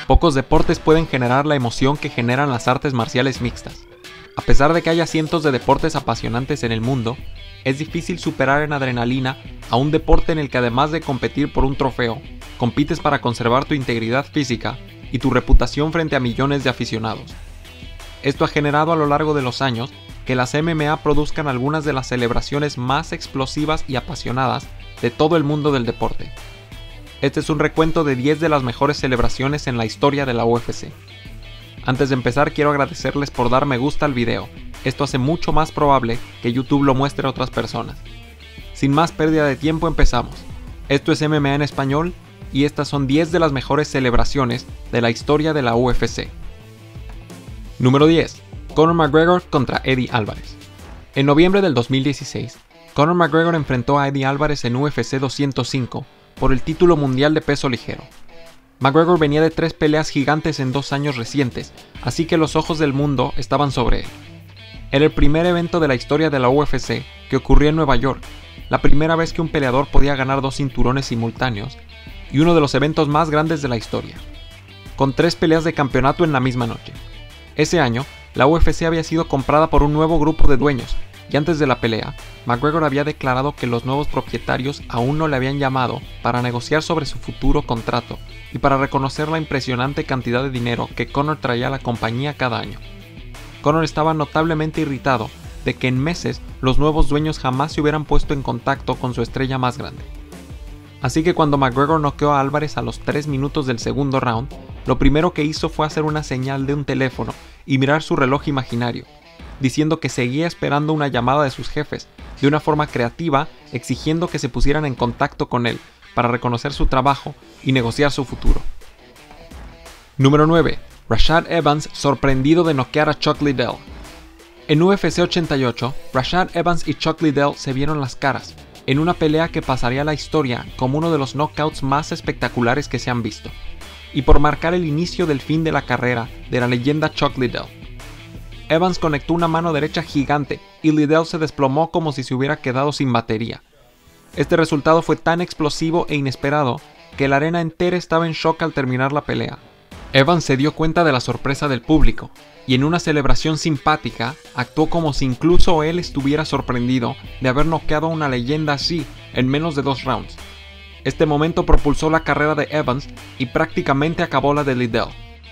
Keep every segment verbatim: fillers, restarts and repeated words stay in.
Pocos deportes pueden generar la emoción que generan las artes marciales mixtas. A pesar de que haya cientos de deportes apasionantes en el mundo, es difícil superar en adrenalina a un deporte en el que, además de competir por un trofeo, compites para conservar tu integridad física y tu reputación frente a millones de aficionados. Esto ha generado a lo largo de los años que las M M A produzcan algunas de las celebraciones más explosivas y apasionadas de todo el mundo del deporte. Este es un recuento de diez de las mejores celebraciones en la historia de la U F C. Antes de empezar, quiero agradecerles por dar me gusta al video. Esto hace mucho más probable que YouTube lo muestre a otras personas. Sin más pérdida de tiempo, empezamos. Esto es M M A en español y estas son diez de las mejores celebraciones de la historia de la U F C. Número diez. Conor McGregor contra Eddie Álvarez. En noviembre del dos mil dieciséis, Conor McGregor enfrentó a Eddie Álvarez en U F C doscientos cinco por el título mundial de peso ligero. McGregor venía de tres peleas gigantes en dos años recientes, así que los ojos del mundo estaban sobre él. Era el primer evento de la historia de la U F C que ocurría en Nueva York, la primera vez que un peleador podía ganar dos cinturones simultáneos, y uno de los eventos más grandes de la historia, con tres peleas de campeonato en la misma noche. Ese año, la U F C había sido comprada por un nuevo grupo de dueños, y antes de la pelea, McGregor había declarado que los nuevos propietarios aún no le habían llamado para negociar sobre su futuro contrato y para reconocer la impresionante cantidad de dinero que Conor traía a la compañía cada año. Conor estaba notablemente irritado de que en meses los nuevos dueños jamás se hubieran puesto en contacto con su estrella más grande. Así que cuando McGregor noqueó a Álvarez a los tres minutos del segundo round, lo primero que hizo fue hacer una señal de un teléfono y mirar su reloj imaginario, diciendo que seguía esperando una llamada de sus jefes, de una forma creativa, exigiendo que se pusieran en contacto con él para reconocer su trabajo y negociar su futuro. Número nueve. Rashad Evans sorprendido de noquear a Chuck Liddell. En U F C ochenta y ocho, Rashad Evans y Chuck Liddell se vieron las caras, en una pelea que pasaría a la historia como uno de los knockouts más espectaculares que se han visto, y por marcar el inicio del fin de la carrera de la leyenda Chuck Liddell. Evans conectó una mano derecha gigante y Liddell se desplomó como si se hubiera quedado sin batería. Este resultado fue tan explosivo e inesperado que la arena entera estaba en shock al terminar la pelea. Evans se dio cuenta de la sorpresa del público y en una celebración simpática actuó como si incluso él estuviera sorprendido de haber noqueado a una leyenda así en menos de dos rounds. Este momento propulsó la carrera de Evans y prácticamente acabó la de Liddell.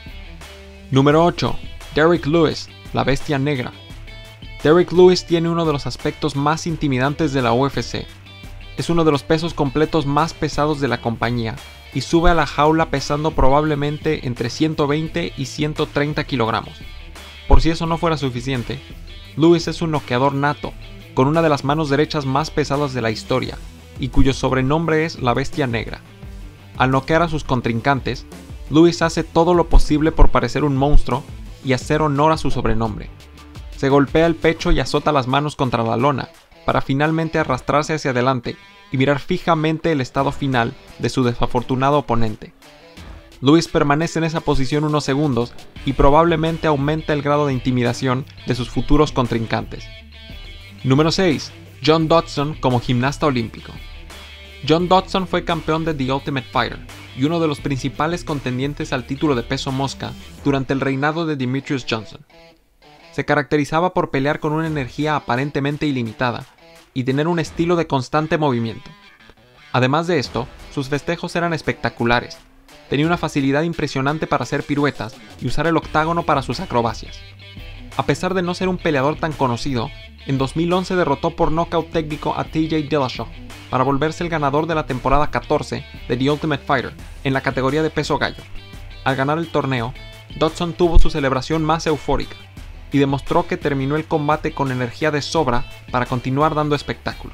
Número ocho. Derrick Lewis, la bestia negra. Derrick Lewis tiene uno de los aspectos más intimidantes de la U F C. Es uno de los pesos completos más pesados de la compañía y sube a la jaula pesando probablemente entre ciento veinte y ciento treinta kilogramos. Por si eso no fuera suficiente, Lewis es un noqueador nato, con una de las manos derechas más pesadas de la historia, y cuyo sobrenombre es la bestia negra. Al noquear a sus contrincantes, Lewis hace todo lo posible por parecer un monstruo y hacer honor a su sobrenombre. Se golpea el pecho y azota las manos contra la lona, para finalmente arrastrarse hacia adelante y mirar fijamente el estado final de su desafortunado oponente. Lewis permanece en esa posición unos segundos y probablemente aumenta el grado de intimidación de sus futuros contrincantes. Número seis. John Dodson como gimnasta olímpico. John Dodson fue campeón de The Ultimate Fighter y uno de los principales contendientes al título de peso mosca durante el reinado de Demetrius Johnson. Se caracterizaba por pelear con una energía aparentemente ilimitada y tener un estilo de constante movimiento. Además de esto, sus festejos eran espectaculares. Tenía una facilidad impresionante para hacer piruetas y usar el octágono para sus acrobacias. A pesar de no ser un peleador tan conocido, en dos mil once derrotó por nocaut técnico a T J Dillashaw para volverse el ganador de la temporada catorce de The Ultimate Fighter en la categoría de peso gallo. Al ganar el torneo, Dodson tuvo su celebración más eufórica y demostró que terminó el combate con energía de sobra para continuar dando espectáculo.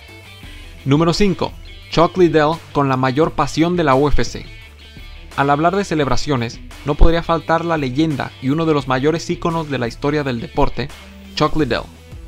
Número cinco. Chuck Liddell con la mayor pasión de la U F C. Al hablar de celebraciones, no podría faltar la leyenda y uno de los mayores íconos de la historia del deporte, Chuck Liddell.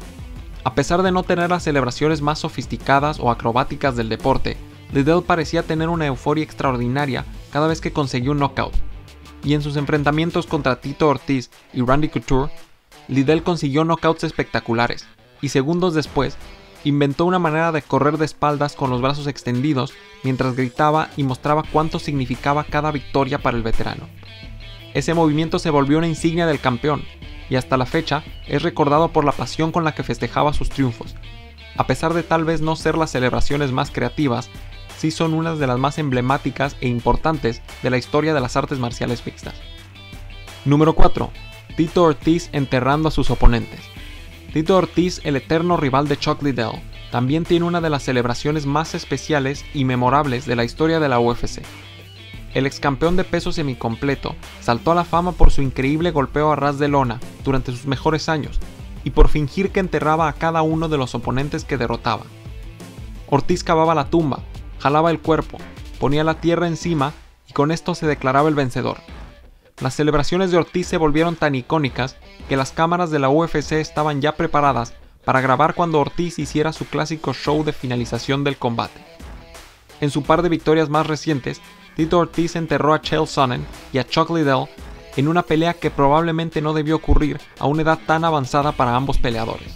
A pesar de no tener las celebraciones más sofisticadas o acrobáticas del deporte, Liddell parecía tener una euforia extraordinaria cada vez que conseguía un knockout, y en sus enfrentamientos contra Tito Ortiz y Randy Couture, Liddell consiguió knockouts espectaculares, y segundos después, inventó una manera de correr de espaldas con los brazos extendidos mientras gritaba y mostraba cuánto significaba cada victoria para el veterano. Ese movimiento se volvió una insignia del campeón, y hasta la fecha es recordado por la pasión con la que festejaba sus triunfos. A pesar de tal vez no ser las celebraciones más creativas, sí son unas de las más emblemáticas e importantes de la historia de las artes marciales mixtas. Número cuatro. Tito Ortiz enterrando a sus oponentes. Tito Ortiz, el eterno rival de Chuck Liddell, también tiene una de las celebraciones más especiales y memorables de la historia de la U F C. El ex campeón de peso semicompleto saltó a la fama por su increíble golpeo a ras de lona durante sus mejores años y por fingir que enterraba a cada uno de los oponentes que derrotaba. Ortiz cavaba la tumba, jalaba el cuerpo, ponía la tierra encima y con esto se declaraba el vencedor. Las celebraciones de Ortiz se volvieron tan icónicas que las cámaras de la U F C estaban ya preparadas para grabar cuando Ortiz hiciera su clásico show de finalización del combate. En su par de victorias más recientes, Tito Ortiz enterró a Chael Sonnen y a Chuck Liddell en una pelea que probablemente no debió ocurrir a una edad tan avanzada para ambos peleadores.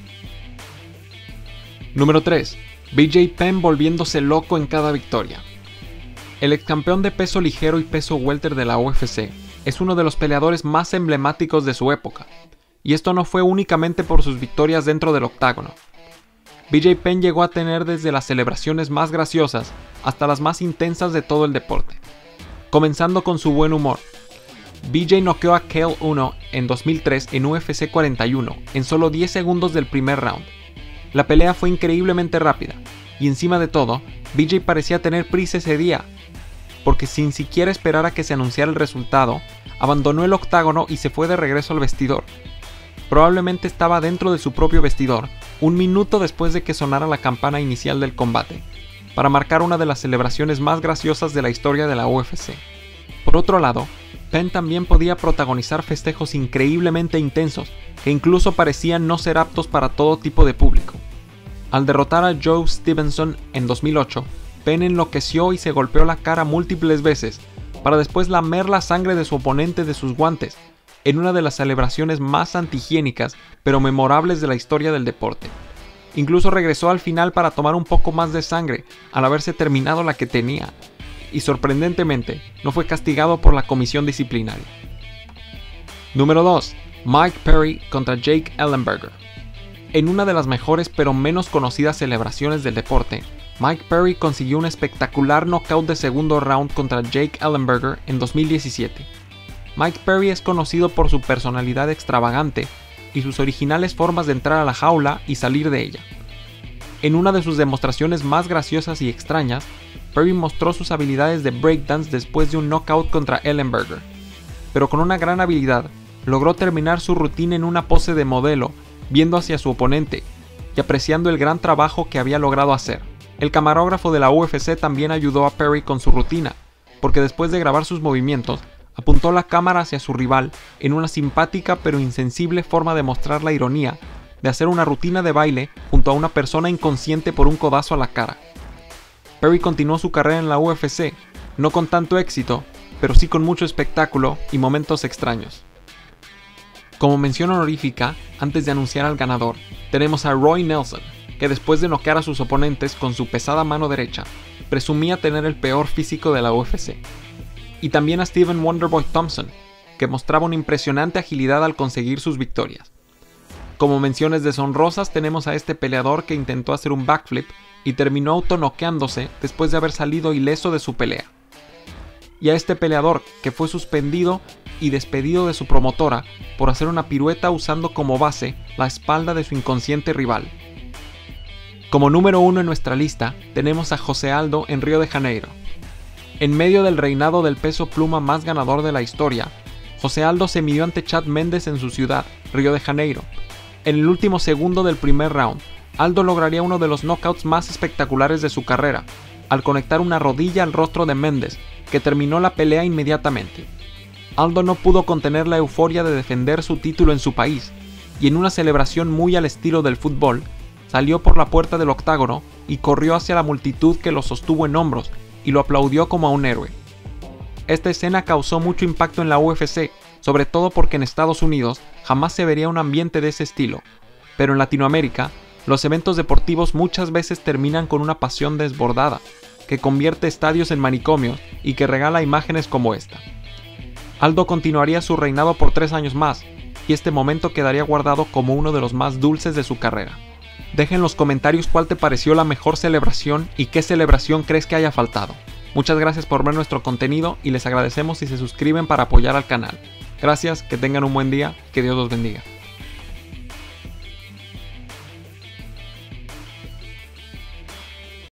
Número tres. B J Penn volviéndose loco en cada victoria. El ex campeón de peso ligero y peso welter de la U F C es uno de los peleadores más emblemáticos de su época, y esto no fue únicamente por sus victorias dentro del octágono. B J Penn llegó a tener desde las celebraciones más graciosas hasta las más intensas de todo el deporte, comenzando con su buen humor. B J noqueó a Cael uno en dos mil tres en U F C cuarenta y uno en solo diez segundos del primer round. La pelea fue increíblemente rápida, y encima de todo, B J parecía tener prisa ese día, porque sin siquiera esperar a que se anunciara el resultado, abandonó el octágono y se fue de regreso al vestidor. Probablemente estaba dentro de su propio vestidor, un minuto después de que sonara la campana inicial del combate, para marcar una de las celebraciones más graciosas de la historia de la U F C. Por otro lado, Penn también podía protagonizar festejos increíblemente intensos, que incluso parecían no ser aptos para todo tipo de público. Al derrotar a Joe Stevenson en dos mil ocho, Penn enloqueció y se golpeó la cara múltiples veces, para después lamer la sangre de su oponente de sus guantes, en una de las celebraciones más antihigiénicas pero memorables de la historia del deporte. Incluso regresó al final para tomar un poco más de sangre al haberse terminado la que tenía, y sorprendentemente no fue castigado por la comisión disciplinaria. Número dos. Mike Perry contra Jake Ellenberger. En una de las mejores pero menos conocidas celebraciones del deporte, Mike Perry consiguió un espectacular knockout de segundo round contra Jake Ellenberger en dos mil diecisiete. Mike Perry es conocido por su personalidad extravagante y sus originales formas de entrar a la jaula y salir de ella. En una de sus demostraciones más graciosas y extrañas, Perry mostró sus habilidades de breakdance después de un knockout contra Ellenberger, pero con una gran habilidad logró terminar su rutina en una pose de modelo, viendo hacia su oponente y apreciando el gran trabajo que había logrado hacer. El camarógrafo de la U F C también ayudó a Perry con su rutina, porque después de grabar sus movimientos, apuntó la cámara hacia su rival en una simpática pero insensible forma de mostrar la ironía de hacer una rutina de baile junto a una persona inconsciente por un codazo a la cara. Perry continuó su carrera en la U F C, no con tanto éxito, pero sí con mucho espectáculo y momentos extraños. Como mención honorífica, antes de anunciar al ganador, tenemos a Roy Nelson, que después de noquear a sus oponentes con su pesada mano derecha, presumía tener el peor físico de la U F C. Y también a Stephen Wonderboy Thompson, que mostraba una impresionante agilidad al conseguir sus victorias. Como menciones deshonrosas tenemos a este peleador que intentó hacer un backflip y terminó autonoqueándose después de haber salido ileso de su pelea. Y a este peleador que fue suspendido y despedido de su promotora por hacer una pirueta usando como base la espalda de su inconsciente rival. Como número uno en nuestra lista tenemos a José Aldo en Río de Janeiro. En medio del reinado del peso pluma más ganador de la historia, José Aldo se midió ante Chad Mendes en su ciudad, Río de Janeiro. En el último segundo del primer round, Aldo lograría uno de los knockouts más espectaculares de su carrera, al conectar una rodilla al rostro de Mendes, que terminó la pelea inmediatamente. Aldo no pudo contener la euforia de defender su título en su país, y en una celebración muy al estilo del fútbol, salió por la puerta del octágono y corrió hacia la multitud que lo sostuvo en hombros y lo aplaudió como a un héroe. Esta escena causó mucho impacto en la U F C, sobre todo porque en Estados Unidos jamás se vería un ambiente de ese estilo, pero en Latinoamérica Los eventos deportivos muchas veces terminan con una pasión desbordada, que convierte estadios en manicomios y que regala imágenes como esta. Aldo continuaría su reinado por tres años más, y este momento quedaría guardado como uno de los más dulces de su carrera. Deja en los comentarios cuál te pareció la mejor celebración y qué celebración crees que haya faltado. Muchas gracias por ver nuestro contenido y les agradecemos si se suscriben para apoyar al canal. Gracias, que tengan un buen día, que Dios los bendiga.